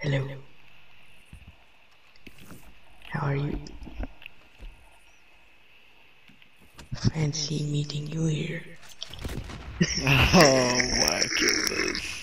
Hello. How are you? Fancy meeting you here. Oh my goodness.